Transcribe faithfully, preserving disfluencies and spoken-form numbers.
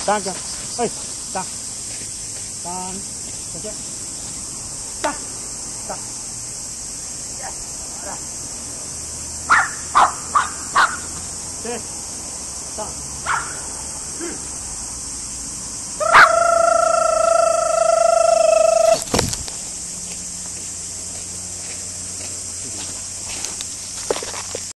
三个，哎，三，三，再见，三，三，来，对，上，去。